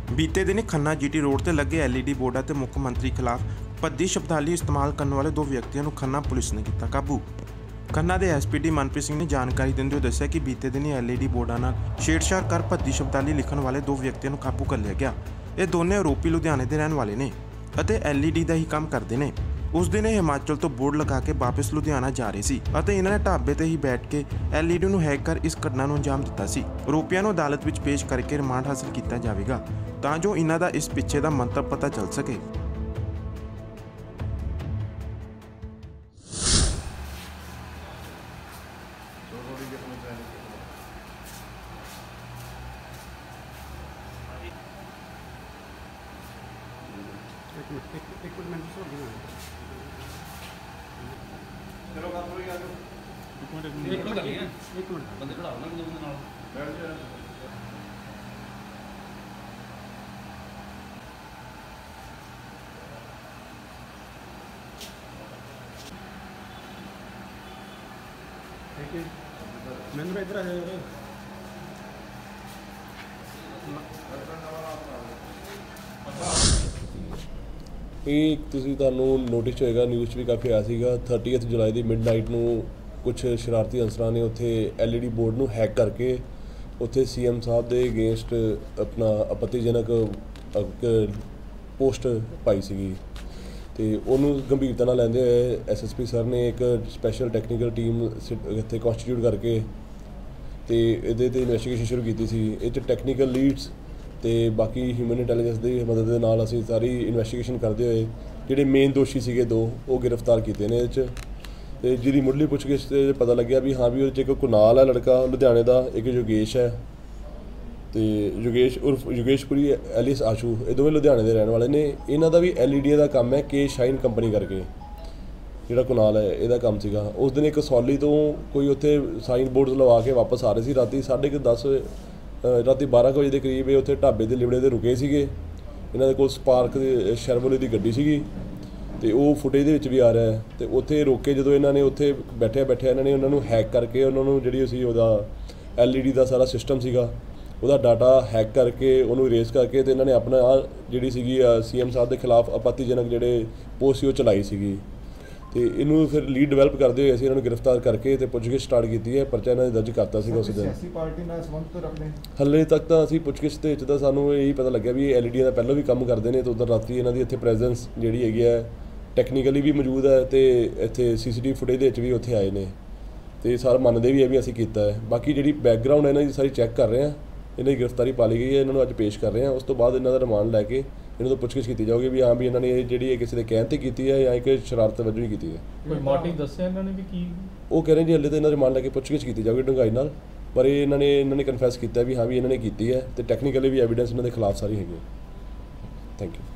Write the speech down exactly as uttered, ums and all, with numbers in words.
बीते दिन Khanna GT road ते लगे एलईडी बोर्डां ते मुख मंत्री खिलाफ भद्दी शब्दावली इस्तेमाल करने वाले दो व्यक्तियों को खन्ना पुलिस ने किया काबू। खन्ना के एसपीडी मनप्रीत सिंह ने जानकारी देंदे हुए दस्सिया कि बीते दिन एलईडी बोर्डां नाल छेड़छाड़ कर भद्दी शब्दावली लिखण वाले दो व्यक्तियों को काबू कर लिया गया। ये दोनों आरोपी लुधियाने के रहने वाले ने अते एलईडी का ही काम करते हैं। उस दिन हिमाचल तो बोर्ड लगा के वापस लुधियाना जा रहे सी अते इन्होंने ढाबे ते ही बैठ के एलईडी नूं हैक कर इस घटना नूं अंजाम दिता सी। आरोपियों नूं अदालत विच पेश करके रिमांड हासिल किया जाएगा तां जो इन्हां दा इस पिछे दा मंतव पता चल सके। एक मिनट एक एक मिनट मैं चलो बात हो गई आज एक मिनट एक मिनट एक मिनट बंदे खड़ाओ ना दो बंदे नाल बैठ जा। ठीक है मैंने इधर आ जाओ। ਇਹ ਤੁਸੀਂ ਤੁਹਾਨੂੰ ਨੋਟਿਸ ਹੋਏਗਾ ਨਿਊਜ਼ 'ਚ ਵੀ ਕਾਫੀ ਆਇਆ ਸੀਗਾ ਥਰਟੀਐਥ ਜੁਲਾਈ ਦੀ ਮਿਡਨਾਈਟ ਨੂੰ ਕੁਛ ਸ਼ਰਾਰਤੀ ਅਨਸਰਾਂ ਨੇ ਉੱਥੇ ਐਲਈਡੀ ਬੋਰਡ ਨੂੰ ਹੈਕ ਕਰਕੇ ਉੱਥੇ ਸੀਐਮ ਸਾਹਿਬ ਦੇ ਅਗੇਂਸਟ ਆਪਣਾ ਆਪੱਤੀਜਨਕ ਪੋਸਟ ਪਾਈ ਸੀਗੀ ਤੇ ਉਹਨੂੰ ਗੰਭੀਰਤਾ ਨਾਲ ਲੈਂਦੇ ਹੋਏ ਐਸਐਸਪੀ ਸਰ ਨੇ ਇੱਕ ਸਪੈਸ਼ਲ ਟੈਕਨੀਕਲ ਟੀਮ ਇੱਥੇ ਕਨਸਟੀਟਿਊਟ ਕਰਕੇ ਤੇ ਇਹਦੇ ਤੇ ਇਨਵੈਸਟੀਗੇਸ਼ਨ ਸ਼ੁਰੂ ਕੀਤੀ ਸੀ। ਇਹ 'ਚ ਟੈਕਨੀਕਲ ਲੀਡਸ ਤੇ ਬਾਕੀ ਹਿਊਮਨ ਇੰਟੈਲੀਜੈਂਸ ਦੀ ਮਦਦ ਦੇ ਨਾਲ ਅਸੀਂ ਸਾਰੀ ਇਨਵੈਸਟੀਗੇਸ਼ਨ ਕਰਦੇ ਹੋਏ ਜਿਹੜੇ ਮੇਨ ਦੋਸ਼ੀ ਸੀਗੇ ਦੋ ਉਹ ਗ੍ਰਿਫਤਾਰ ਕੀਤੇ ਨੇ। ਇਹਦੇ 'ਚ ਤੇ ਜਿਹਦੀ ਮੁੱਢਲੀ ਪੁੱਛਗਿੱਛ 'ਤੇ ਪਤਾ ਲੱਗਿਆ ਵੀ ਹਾਂ ਵੀ ਉਹਦੇ 'ਚ ਇੱਕ ਕੁਨਾਲ ਹੈ ਲੜਕਾ ਲੁਧਿਆਣੇ ਦਾ, ਇੱਕ ਯੋਗੇਸ਼ ਹੈ ਤੇ ਯੋਗੇਸ਼ ਉਰਫ ਯੋਗੇਸ਼ਪੁਰੀ ਐਲਿਸ ਆਸ਼ੂ, ਇਹ ਦੋਵੇਂ ਲੁਧਿਆਣੇ ਦੇ ਰਹਿਣ ਵਾਲੇ ਨੇ। ਇਹਨਾਂ ਦਾ ਵੀ ਐਲ ਈ ਡੀ ਦਾ ਕੰਮ ਹੈ ਕੇ ਸ਼ਾਈਨ ਕੰਪਨੀ ਕਰਕੇ, ਜਿਹੜਾ ਕੁਨਾਲ ਹੈ ਇਹਦਾ ਕੰਮ ਸੀਗਾ। ਉਸ ਦਿਨ ਇੱਕ ਸੌਲੀ ਤੋਂ ਕੋਈ ਉੱਥੇ ਸਾਈਨ ਬੋਰਡਸ ਲਵਾ ਕੇ ਵਾਪਸ ਆ ਰਹੇ ਸੀ ਰਾਤੀ ਸਾਢੇ ਕੁ ਦਸ ਰਾਤੀ ਬਾਰਾਂ ਕੁ ਵਜੇ ਦੇ ਕਰੀਬ ਇਹ ਉੱਥੇ ਢਾਬੇ ਦੇ ਲਿਬੜੇ 'ਤੇ ਰੁਕੇ ਸੀਗੇ। ਇਹਨਾਂ ਦੇ ਕੋਲ ਸਪਾਰਕ ਦੇ ਸ਼ਰਵਲੇ ਦੀ ਗੱਡੀ ਸੀਗੀ ਅਤੇ ਉਹ ਫੁਟੇਜ ਦੇ ਵਿੱਚ ਵੀ ਆ ਰਿਹਾ ਅਤੇ ਉੱਥੇ ਰੋਕੇ ਜਦੋਂ ਇਹਨਾਂ ਨੇ ਉੱਥੇ ਬੈਠਿਆ ਬੈਠਿਆ ਇਹਨਾਂ ਨੇ ਉਹਨਾਂ ਨੂੰ ਹੈਕ ਕਰਕੇ ਉਹਨਾਂ ਨੂੰ ਜਿਹੜੀ ਸੀ ਉਹਦਾ ਐਲ ਈ ਡੀ ਦਾ ਸਾਰਾ ਸਿਸਟਮ ਸੀਗਾ ਉਹਦਾ ਡਾਟਾ ਹੈਕ ਕਰਕੇ ਉਹਨੂੰ ਇਰੇਜ਼ ਕਰਕੇ ਅਤੇ ਇਹਨਾਂ ਨੇ ਆਪਣਾ ਆਹ ਜਿਹੜੀ ਸੀਗੀ ਸੀ ਐਮ ਸਾਹਿਬ ਦੇ ਖਿਲਾਫ ਆਪੱਤੀਜਨਕ ਜਿਹੜੇ ਪੋਸਟ ਸੀ ਉਹ ਚਲਾਈ ਸੀਗੀ ਅਤੇ ਇਹਨੂੰ ਫਿਰ ਲੀਡ ਡਿਵੈਲਪ ਕਰਦੇ ਹੋਏ ਅਸੀਂ ਇਹਨਾਂ ਨੂੰ ਗ੍ਰਿਫਤਾਰ ਕਰਕੇ ਅਤੇ ਪੁੱਛਗਿੱਛ ਸਟਾਰਟ ਕੀਤੀ ਹੈ। ਪਰਚਾ ਇਹਨਾਂ ਨੇ ਦਰਜ ਕਰਤਾ ਸੀਗਾ ਉਸ ਦਿਨ। ਪਾਰਟੀ ਨਾਲ ਸੰਬੰਧ ਰੱਖਦੇ ਹਾਲੇ ਤੱਕ ਤਾਂ ਅਸੀਂ ਪੁੱਛਗਿੱਛ ਦੇ ਵਿੱਚ ਤਾਂ ਸਾਨੂੰ ਇਹੀ ਪਤਾ ਲੱਗਿਆ ਵੀ ਇਹ ਐਲ ਈ ਡੀ ਦਾ ਪਹਿਲਾਂ ਵੀ ਕੰਮ ਕਰਦੇ ਨੇ ਅਤੇ ਉੱਧਰ ਰਾਤੀ ਇਹਨਾਂ ਦੀ ਇੱਥੇ ਪ੍ਰੈਜ਼ੈਂਸ ਜਿਹੜੀ ਹੈਗੀ ਹੈ ਟੈਕਨੀਕਲੀ ਵੀ ਮੌਜੂਦ ਹੈ ਅਤੇ ਇੱਥੇ ਸੀ ਸੀ ਟੀ ਵੀ ਫੁਟੇਜ ਦੇ ਵਿੱਚ ਵੀ ਉੱਥੇ ਆਏ ਨੇ ਅਤੇ ਸਾਰਾ ਮੰਨਦੇ ਵੀ ਹੈ ਵੀ ਅਸੀਂ ਕੀਤਾ ਹੈ। ਬਾਕੀ ਜਿਹੜੀ ਬੈਕਗਰਾਊਂਡ ਇਹਨਾਂ ਦੀ ਸਾਰੀ ਚੈੱਕ ਕਰ ਰਹੇ ਹਾਂ, ਇਹਨਾਂ ਦੀ ਗ੍ਰਿਫਤਾਰੀ ਪਾ ਲਈ ਗਈ ਹੈ, ਇਹਨਾਂ ਨੂੰ ਅੱਜ ਪੇਸ਼ ਕਰ ਰਹੇ ਹਾਂ। ਉਸ ਤੋਂ ਬਾਅਦ ਇਹਨਾਂ ਦਾ ਰਿਮਾਂਡ ਲੈ ਕੇ ਇਹਨਾਂ ਤੋਂ ਪੁੱਛਗਿੱਛ ਕੀਤੀ ਜਾਊਗੀ ਵੀ ਹਾਂ ਵੀ ਇਹਨਾਂ ਨੇ ਇਹ ਜਿਹੜੀ ਕਿਸੇ ਦੇ ਕਹਿਣ 'ਤੇ ਕੀਤੀ ਹੈ ਜਾਂ ਇੱਕ ਸ਼ਰਾਰਤ ਵਜੋਂ ਹੀ ਕੀਤੀ ਹੈ। ਕੋਈ ਮੋਟਿਵ ਦੱਸਿਆ ਇਹਨਾਂ ਨੇ ਵੀ ਕੀ ਉਹ ਕਹਿ ਰਹੇ ਜੀ ਹਲੇ ਤਾਂ ਇਹਨਾਂ ਰਿਮਾਂਡ ਲੈ ਕੇ ਪੁੱਛਗਿੱਛ ਕੀਤੀ ਜਾਊਗੀ ਡੂੰਘਾਈ ਨਾਲ, ਪਰ ਇਹ ਇਹਨਾਂ ਨੇ ਇਹਨਾਂ ਨੇ ਕਨਫੈਸ ਕੀਤਾ ਵੀ ਹਾਂ ਵੀ ਇਹਨਾਂ ਨੇ ਕੀਤੀ ਹੈ ਅਤੇ ਟੈਕਨੀਕਲੀ ਵੀ ਐਵੀਡੈਂਸ ਇਹਨਾਂ ਦੇ ਖਿਲਾਫ ਸਾਰੀ ਹੈਗੀ ਹੈ। Thank you.